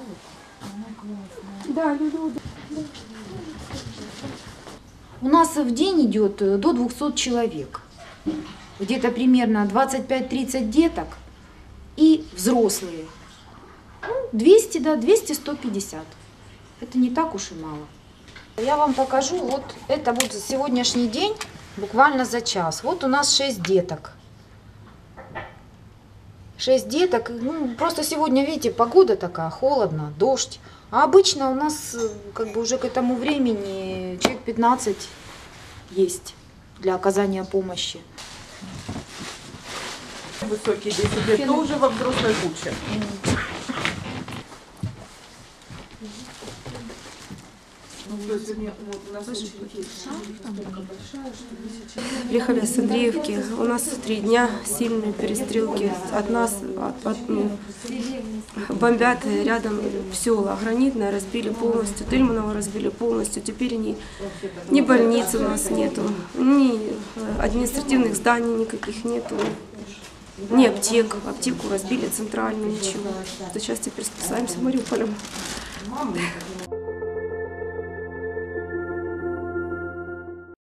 Да, Люда. У нас в день идет до 200 человек. Где-то примерно 25-30 деток и взрослые. 200, да, 200-150. Это не так уж и мало. Я вам покажу, вот это вот сегодняшний день, буквально за час. Вот у нас 6 деток. 6 деток. Ну, просто сегодня, видите, погода такая, холодно, дождь. А обычно у нас как бы уже к этому времени человек 15 есть для оказания помощи. Высокие 10 лет, но уже во взрослой куче. Приехали с Андреевки. У нас 3 дня сильные перестрелки. От нас бомбят рядом села. Гранитное разбили полностью, Тельманово разбили полностью. Теперь ни больницы у нас нету, ни административных зданий никаких нету, ни аптек. Аптеку разбили центральную, ничего. Сейчас теперь спасаемся Мариуполем.